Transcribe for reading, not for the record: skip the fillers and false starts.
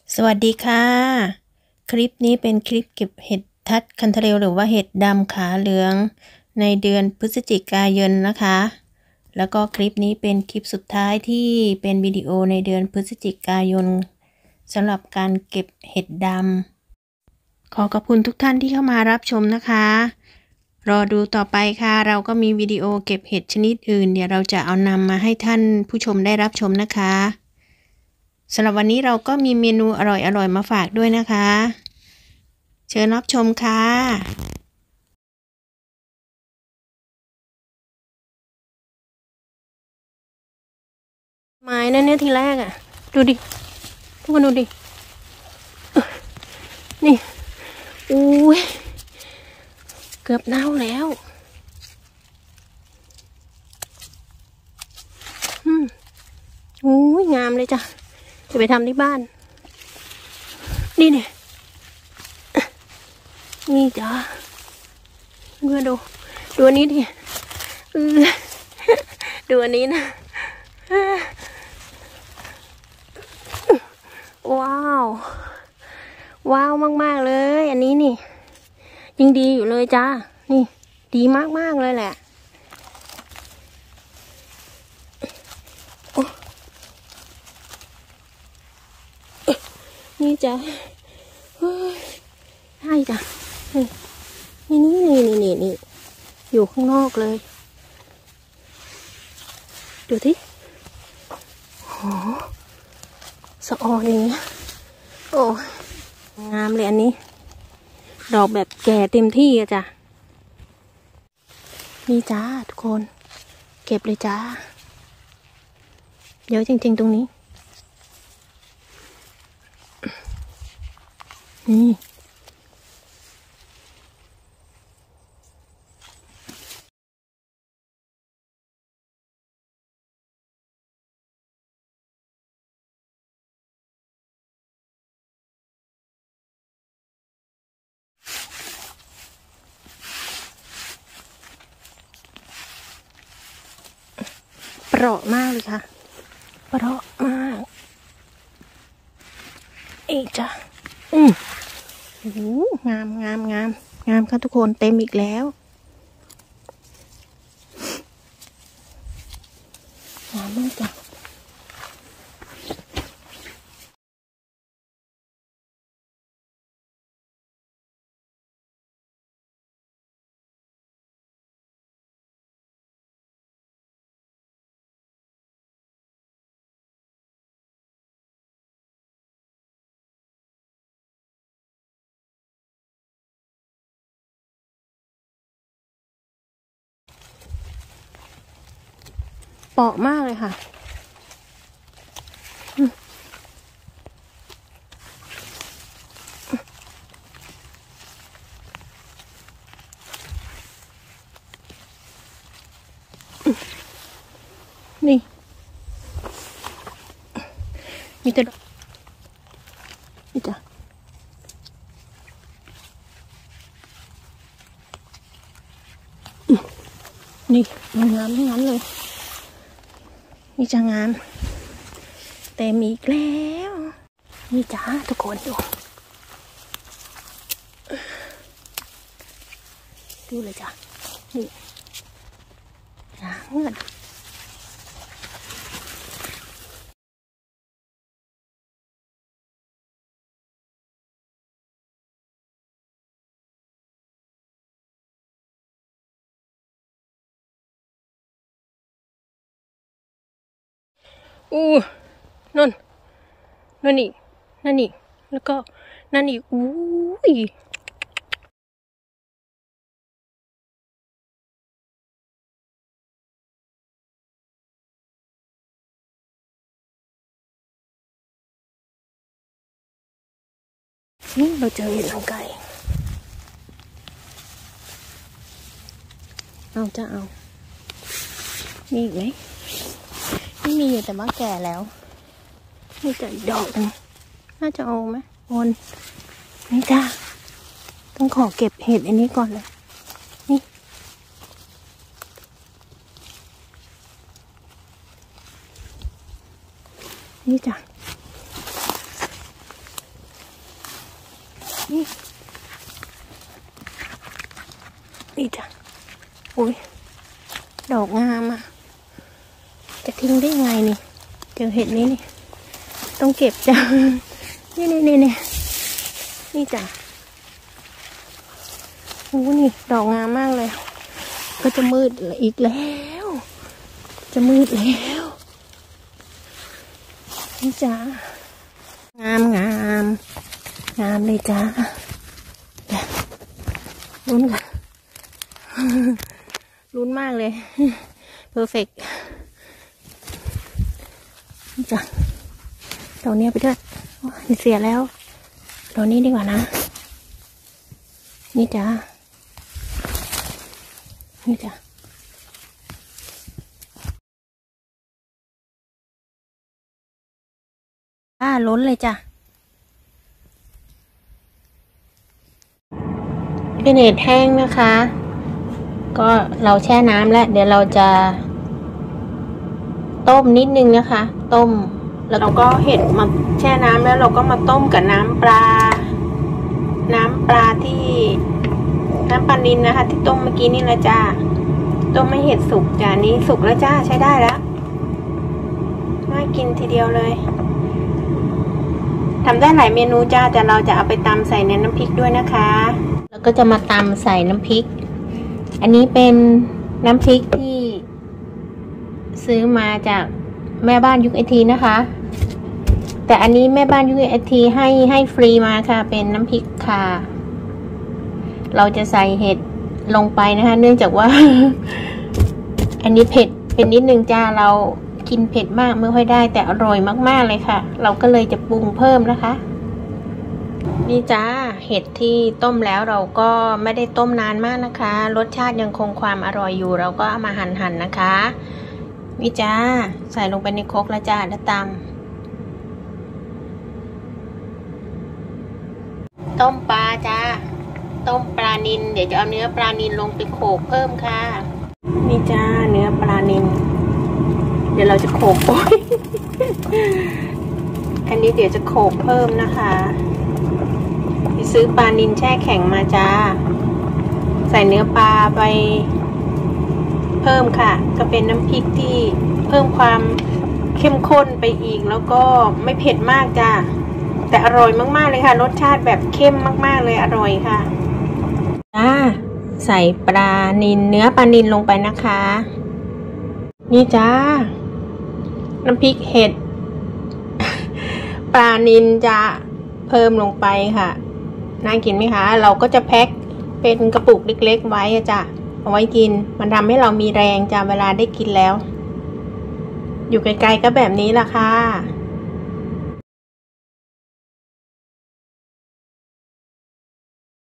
สวัสดีค่ะคลิปนี้เป็นคลิปเก็บเห็ดทัดคันทะเรลหรือว่าเห็ดดำขาเหลืองในเดือนพฤศจิกายนนะคะแล้วก็คลิปนี้เป็นคลิปสุดท้ายที่เป็นวิดีโอในเดือนพฤศจิกายนสำหรับการเก็บเห็ดดำขอขอบคุณทุกท่านที่เข้ามารับชมนะคะรอดูต่อไปค่ะเราก็มีวิดีโอเก็บเห็ดชนิดอื่นเดี๋ยวเราจะเอานำมาให้ท่านผู้ชมได้รับชมนะคะสำหรับวันนี้เราก็มีเมนูอร่อยๆมาฝากด้วยนะคะเชิญรับชมค่ะไม้นั่นเนี่ยทีแรกอ่ะดูดิทุกคนดูดินี่อุ้ยเกือบเน่าแล้วอุ้ยงามเลยจ้ะจะไปทำที่บ้านนี่เนี่ยนี่จ้ะเพื่อดูอันนี้ดิดูอันนี้นะว้าวว้าวมากๆเลยอันนี้นี่ยังดีอยู่เลยจ้านี่ดีมากๆเลยแหละนี่จ้ะใช่จ้ะนี่อยู่ข้างนอกเลยดูที่โหสะออนอย่างเงี้ยโอ้งามเลยอันนี้ดอกแบบแก่เต็มที่อะจ้ะนี่จ้าทุกคนเก็บเลยจ้าเยอะจริงๆตรงนี้นี่เปราะมากเลยค่ะเปราะมากอีกจ้ะโอ้โหงามค่ะทุกคนเต็มอีกแล้วงามมากจ้ะเปราะมากเลยค่ะนี่มีแต่นี่จ้ะนี่งามทั้งนั้นเลยนี่จะงามแต่มีอีกแล้วนี่จ้าทุกคนดูเลยจ้ะนี่งามเงินนั่นอีกแล้วก็นั่นอีกยนี่เราเจอเห็ดหนังไก่เอาจะเอามีอีกไหมไม่มีอยู่แต่ว่าแก่แล้วมีแต่ดอกนึงน่าจะเอาไหมคนนี่จ้าต้องขอเก็บเห็ดอันนี้ก่อนเลยนี่จ้ะนี่จ้ะอุ้ยดอกงามอ่ะจะทิ้งได้ไงนี่เจอเห็ดนี้นี่ต้องเก็บจ้ะนี่นี่จ้ะโอ้นี่ดอกงามมากเลยก็จะมืดอีกแล้วจะมืดแล้วนี่จ้ะงามเลยจ้ะลุ้นกันลุ้นมากเลยเพอร์เฟกต์นี่จ้ะดอกนี้ไปด้วยเสียแล้วดอกนี้ดีกว่านะนี่จ้ะนี่จ้ะล้นเลยจ้ะเป็นเห็ดแห้งนะคะก็เราแช่น้ำแล้วเดี๋ยวเราจะต้มนิดนึงนะคะต้มแล้วเราก็เห็ดมาแช่น้ำแล้วเราก็มาต้มกับน้ำปลาที่น้ำปลานิลนะคะที่ต้มเมื่อกี้นี่แหละจ้าต้มให้เห็ดสุกจ้านี้สุกแล้วจ้าใช้ได้แล้วน่ากินทีเดียวเลยทำได้หลายเมนูจ้าแต่เราจะเอาไปตำใส่ในน้ำพริกด้วยนะคะแล้วก็จะมาตำใส่น้ำพริกอันนี้เป็นน้ำพริกที่ซื้อมาจากแม่บ้านยุคไอทีนะคะแต่อันนี้แม่บ้านยุคไอทีให้ฟรีมาค่ะเป็นน้ำพริกค่ะเราจะใส่เห็ดลงไปนะคะเนื่องจากว่า อันนี้เผ็ดเป็นนิดนึงจ้าเรากินเผ็ดมากไม่ค่อยได้แต่อร่อยมากๆเลยค่ะเราก็เลยจะปรุงเพิ่มนะคะนี่จ้าเห็ดที่ต้มแล้วเราก็ไม่ได้ต้มนานมากนะคะรสชาติยังคงความอร่อยอยู่เราก็เอามาหั่นนะคะนี่จ้าใส่ลงไปในครกแล้วจ้าแล้วตำต้มปลาจ้าต้มปลานิลเดี๋ยวจะเอาเนื้อปลานิลลงไปโขลกเพิ่มค่ะนี่จ้าเนื้อปลานิลเดี๋ยวเราจะโขลกอันนี้เดี๋ยวจะโขลกเพิ่มนะคะไปซื้อปลานิลแช่แข็งมาจ้าใส่เนื้อปลาไปเพิ่มค่ะก็เป็นน้ำพริกที่เพิ่มความเข้มข้นไปอีกแล้วก็ไม่เผ็ดมากจ้าแต่อร่อยมากๆเลยค่ะรสชาติแบบเข้มมากๆเลยอร่อยค่ะจ้าใส่ปลานิลเนื้อปลานิลลงไปนะคะนี่จ้าน้ำพริกเห็ด ปลานิลจะเพิ่มลงไปค่ะน่ากินไหมคะเราก็จะแพ็คเป็นกระปุกเล็กๆไว้จ้ะเอาไว้กินมันทำให้เรามีแรงจ้ะเวลาได้กินแล้วอยู่ไกลๆก็แบบนี้ล่ะค่ะ